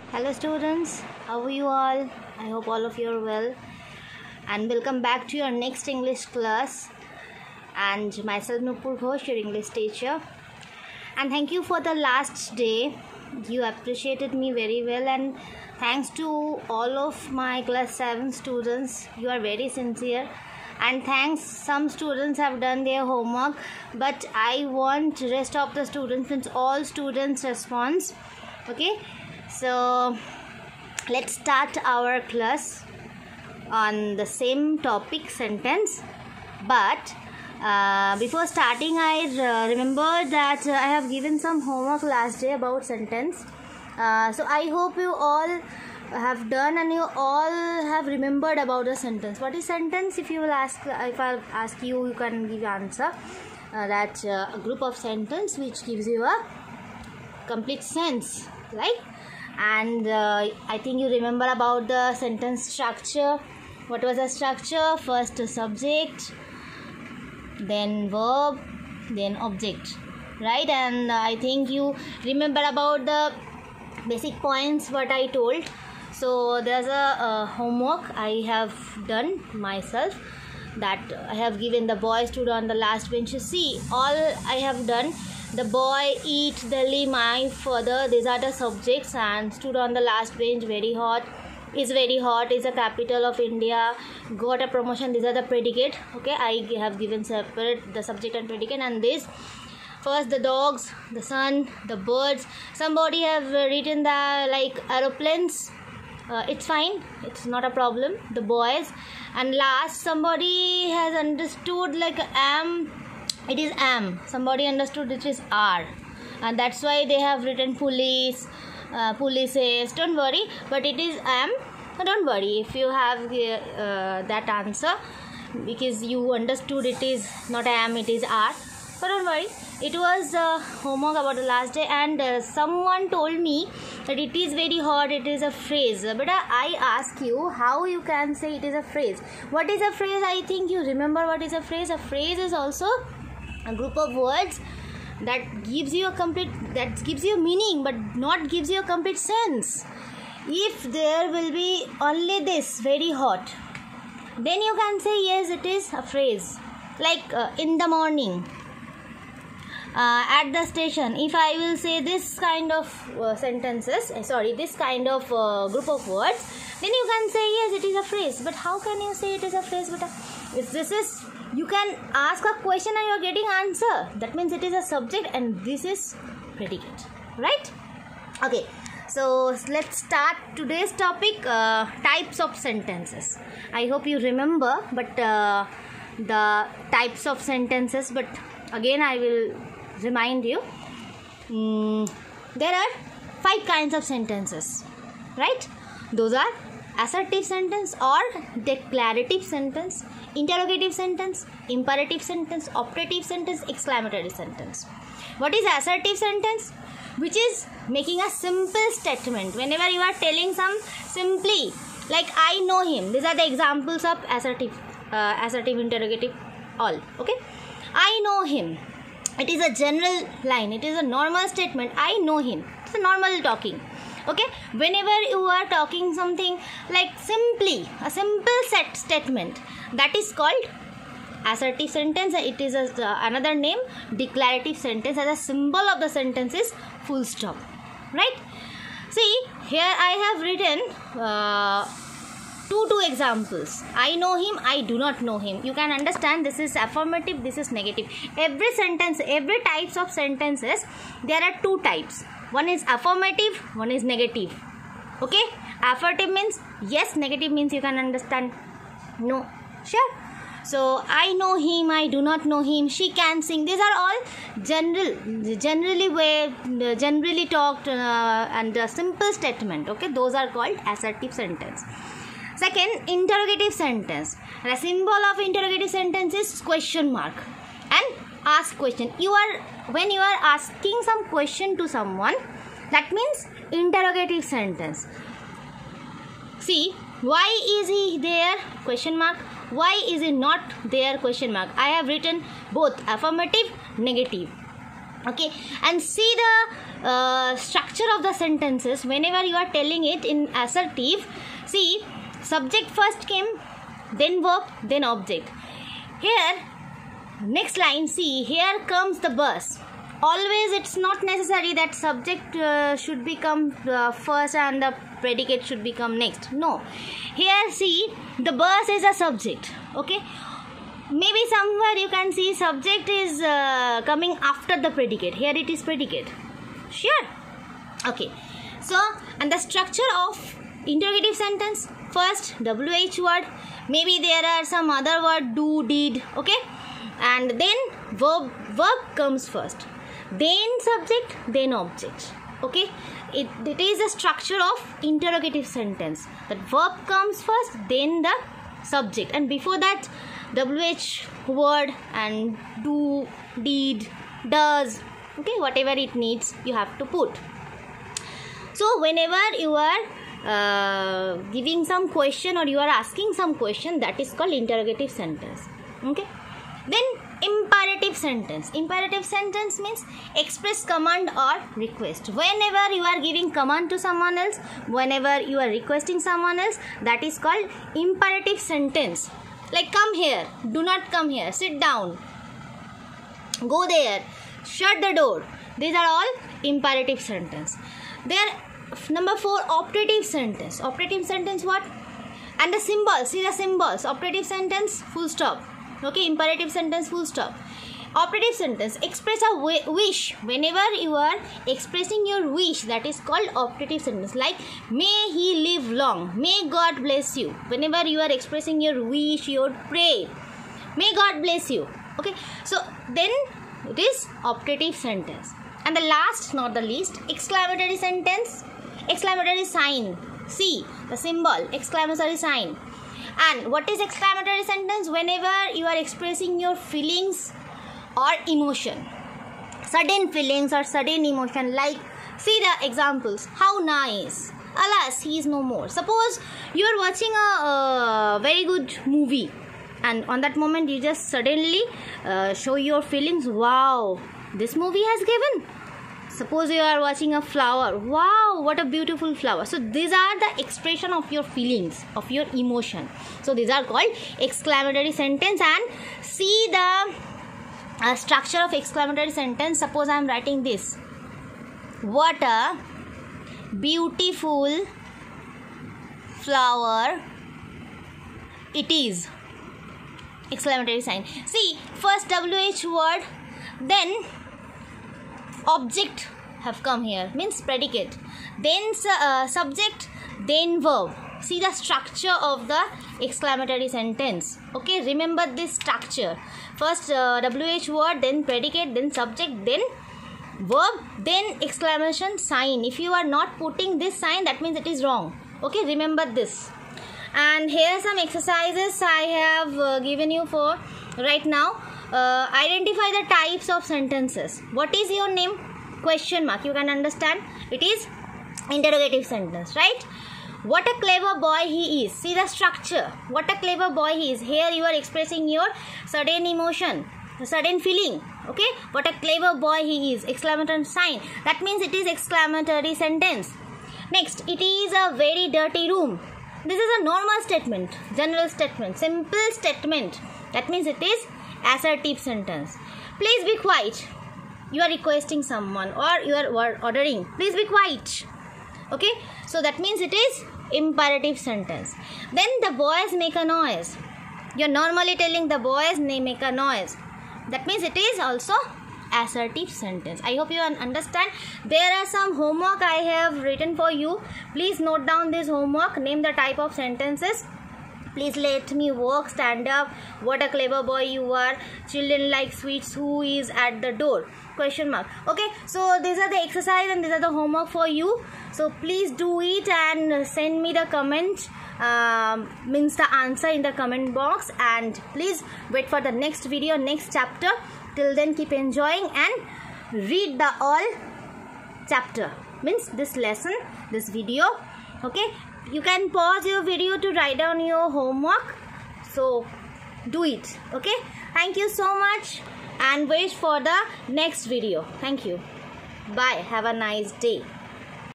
Hello students, how are you all? I hope all of you are well and welcome back to your next English class, and myself Nupur Ghosh, your English teacher, and thank you for the last day. You appreciated me very well, and thanks to all of my class 7 students. You are very sincere, and thanks, some students have done their homework, but I want rest of the students, since all students response. Okay, so let's start our class on the same topic, sentence. But before starting, I remember that I have given some homework last day about sentence. So I hope you all have done and you all have remembered about the sentence. What is sentence? If I ask you, you can give answer. That a group of sentence which gives you a complete sense, right? And I think you remember about the sentence structure. What was the structure? First subject, then verb, then object, right? And I think you remember about the basic points what I told. So there's a homework I have done myself, that I have given the boy stood on the last bench. You see, all I have done: the boy, eat, Delhi, my father, these are the subjects, and stood on the last bench, very hot, is a capital of India, got a promotion, these are the predicate. Okay, I have given separate the subject and predicate. And this, first the dogs, the sun, the birds, somebody have written the like aeroplanes. It's fine, it's not a problem, the boys. And last, somebody has understood like am, it is am, somebody understood it is are, and that's why they have written police, polices. Don't worry, but it is am. Don't worry if you have that answer, because you understood it is not am, it is are. So don't worry. It was homework about the last day, and someone told me that it is very hard, it is a phrase. But I ask you, how you can say it is a phrase? What is a phrase? I think you remember what is a phrase. A phrase is also a group of words that gives you meaning, but not gives you a complete sense. If there will be only this, very hot, then you can say yes, it is a phrase. Like in the morning, at the station, if I will say this kind of this kind of group of words, then you can say yes, it is a phrase. But how can you say it is a phrase? But if this is, you can ask a question and you are getting answer, that means it is a subject and this is predicate, right? Okay, so let's start today's topic, types of sentences. I hope you remember, but the types of sentences, but again I will remind you. There are 5 kinds of sentences, right? Those are assertive sentence or declarative sentence, interrogative sentence, imperative sentence, operative sentence, exclamatory sentence. What is assertive sentence? Which is making a simple statement. Whenever you are telling some simply, like I know him, these are the examples of assertive, interrogative, all. Okay, I know him. It is a general line, it is a normal statement. I know him, it's a normal talking. Okay, whenever you are talking something like simply, a simple set statement, that is called assertive sentence. It is another name, declarative sentence, as a symbol of the sentence is full stop, right? See, here I have written two examples. I know him, I do not know him. You can understand this is affirmative, this is negative. Every sentence, every types of sentences, there are 2 types. One is affirmative, one is negative. Okay, affirmative means yes, negative means you can understand no. Sure. So I know him, I do not know him, she can sing. These are all generally talked and simple statement. Okay, those are called assertive sentence. Second, interrogative sentence. The symbol of interrogative sentence is question mark and ask question. When you are asking some question to someone, that means interrogative sentence. See, why is he there? Question mark. Why is he not there? Question mark. I have written both affirmative, negative. Okay, and see structure of the sentences, whenever you are telling it in assertive, see, subject first came, then verb, then object. Here, next line, see, here comes the bus. Always it's not necessary that subject should become first and the predicate should become next. No. Here, see, the bus is a subject. Okay. Maybe somewhere you can see subject is coming after the predicate. Here it is predicate. Sure. Okay. So, and the structure of interrogative sentence, first WH word, maybe there are some other word, do, did, okay, and then verb comes first, then subject, then object, okay. It is a structure of interrogative sentence, that verb comes first, then the subject, and before that WH word and do, did, does, okay, whatever it needs you have to put. So whenever you are giving some question or you are asking some question, that is called interrogative sentence. Okay. Then imperative sentence. Imperative sentence means express command or request. Whenever you are giving command to someone else, whenever you are requesting someone else, that is called imperative sentence. Like, come here, do not come here, sit down, go there, shut the door. These are all imperative sentence. There, number 4, operative sentence. Operative sentence what? And the symbols, see the symbols. Operative sentence, full stop. Okay, imperative sentence, full stop. Operative sentence, express a wish. Whenever you are expressing your wish, that is called operative sentence. Like, may he live long, may God bless you. Whenever you are expressing your wish, your pray, may God bless you. Okay, so then it is operative sentence. And the last, not the least, exclamatory sentence, exclamatory sign. See the symbol, exclamatory sign. And what is exclamatory sentence? Whenever you are expressing your feelings or emotion, sudden feelings or sudden emotion, like, see the examples, how nice, alas, he is no more. Suppose you are watching a very good movie, and on that moment you just suddenly show your feelings, wow, this movie has given. Suppose you are watching a flower, wow, what a beautiful flower. So these are the expression of your feelings, of your emotion. So these are called exclamatory sentence. And see the structure of exclamatory sentence. Suppose I am writing this, what a beautiful flower it is. Exclamatory sign. See, first WH word, then object have come here, means predicate, then subject, then verb. See the structure of the exclamatory sentence. Okay, remember this structure. First WH word, then predicate, then subject, then verb, then exclamation sign. If you are not putting this sign, that means it is wrong. Okay, remember this. And here some exercises I have given you for right now. Identify the types of sentences. What is your name? Question mark. You can understand. It is interrogative sentence, right? What a clever boy he is. See the structure. What a clever boy he is. Here you are expressing your sudden emotion, sudden feeling. Okay. What a clever boy he is. Exclamatory sign. That means it is exclamatory sentence. Next, it is a very dirty room. This is a normal statement, general statement, simple statement. That means it is assertive sentence. Please be quiet. You are requesting someone or you are ordering. Please be quiet. Okay. So that means it is imperative sentence. Then the boys make a noise. You are normally telling the boys they make a noise. That means it is also assertive sentence. I hope you understand. There are some homework I have written for you. Please note down this homework. Name the type of sentences. Please let me walk, stand up. What a clever boy you are. Children like sweets. Who is at the door? Question mark. Okay, so these are the exercise and these are the homework for you. So please do it and send me the comment, means the answer in the comment box. And please wait for the next video, next chapter. Till then, keep enjoying and read the all chapter, means this lesson, this video. Okay, you can pause your video to write down your homework. So do it. Okay, thank you so much and wait for the next video. Thank you. Bye. Have a nice day.